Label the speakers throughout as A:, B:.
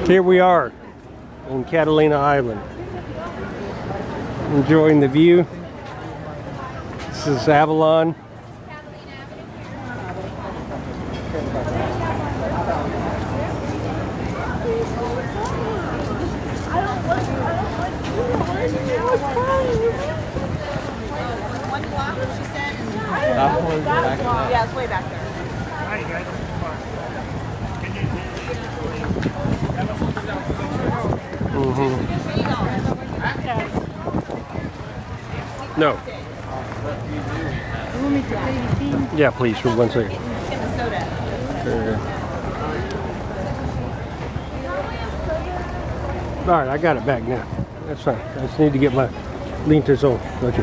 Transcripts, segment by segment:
A: Here we are on Catalina Island, enjoying the view. This is Avalon.
B: One block, she said.
C: Yeah, it's way back there.
B: Hi, guys.
A: No. Yeah, please, for 1 second. All right, I got it back now. That's fine. I just need to get my lentes on. Okay.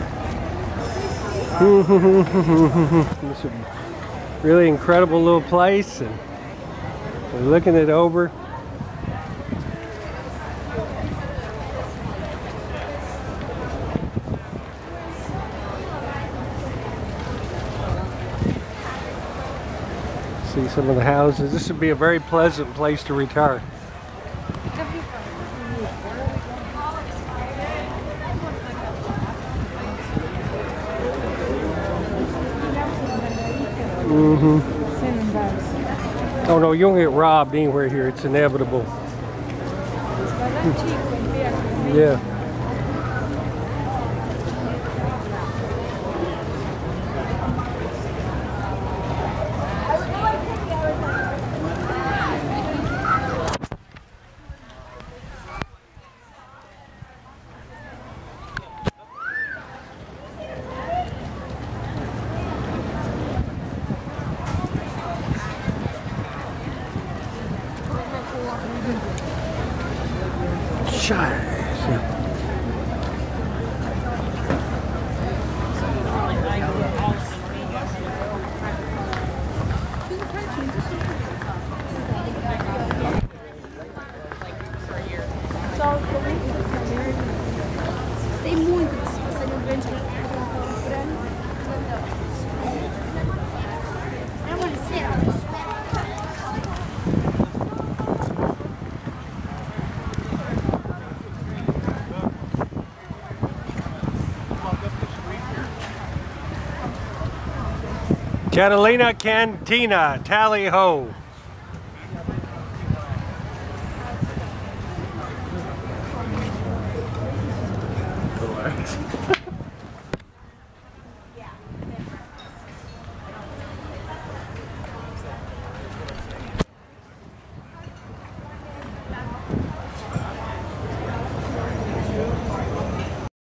A: This is a really incredible little place, and we're looking it over. See some of the houses. This would be a very pleasant place to retire. Oh no, you don't get robbed anywhere here. It's inevitable. Yeah.
C: Tem muito se você não vende grande.
A: Catalina Cantina, tally ho.